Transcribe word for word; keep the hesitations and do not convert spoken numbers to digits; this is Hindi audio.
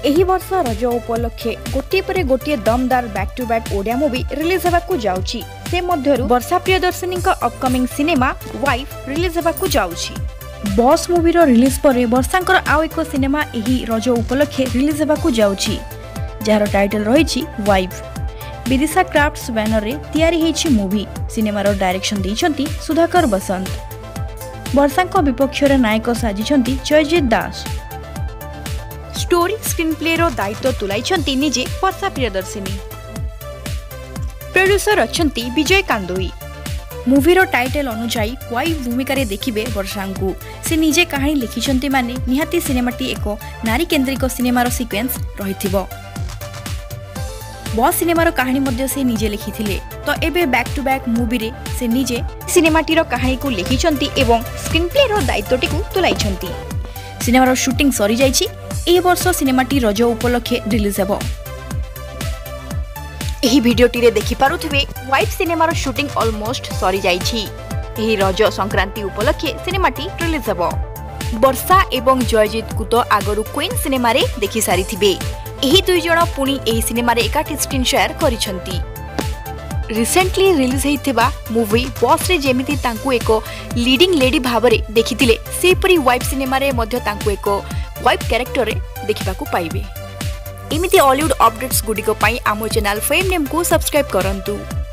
एही वर्ष रज उपलक्षे गोटे पर गोटे दमदार back to back Odia movie release होबाकू जाउची। से मध्यरु वर्षा प्रियदर्शिनी का अपकमिंग सिनेमा वाइफ रिलीज होबाकू जाउची। बॉस मूवी रो रिलीज पर वर्षांकर आउ एक सिनेमा एही रज उपलक्षे रिलीज होबाकू जाउची, जार टाइटल रहिछि वाइफ। विदिशा क्राफ्ट बैनर रे तैयारी हेछि मूवी। सिनेमार डायरेक्शन दैछंती सुधाकर बसंत। वर्षांक विपक्ष रे नायक साजिछंती Jayjeet Das. Story screenplay रो दायित्व तुलाइछंती निजे वर्षा प्रियदर्शिनी। प्रोड्यूसर अछंती विजय कांदोई। मूवी रो टाइटल अनुसाई वाइफ भूमिका रे देखिबे वर्षांकु। से निजे कहानी लिखिछंती माने निहाती सिनेमाटी एको नारी केंद्रिक सिनेमार सिक्वेन्स रहिथिबो। बॉस सिनेमार कहानी मध्य से निजे लिखिथिले, तो एबे बैक टू बैक मूवी रे से निजे सिनेमाटी रो कहानी को लिखिछंती एवं स्क्रीन प्ले रो दायित्वटी को तुलाइछंती। सिनेमार शूटिंग सरी जाइछि। ए वर्ष सिनेमाटी रज उपलक्षे रिलीज हेबो। एही भिडियोटी रे देखि पारुथिबे वाइफ सिनेमार शूटिंग ऑलमोस्ट सरी जाइछि। एही रज संक्रांति उपलक्षे सिनेमाटी रिलीज हेबो। वर्षा एवं जयजीत को तो आगरु क्वीन सिनेमा रे देखि सारिथिबे। एही दुई जण पुणी एही सिनेमा रे एकाठी स्क्रीन शेयर करिसंती। रिसेंटली रिलीज हेइथिबा मूवी बॉस रे जेमिति तांकु एको लीडिंग लेडी भाबरे देखिथिले, सेपरी वाइफ सिनेमा रे मध्य तांकु एको वाइफ कैरेक्टर रे देखिबाकू पाइबे। एमिति हॉलीवुड अपडेट्स गुडिको पई आमो चैनल फेम नेम को सब्सक्राइब करंतु।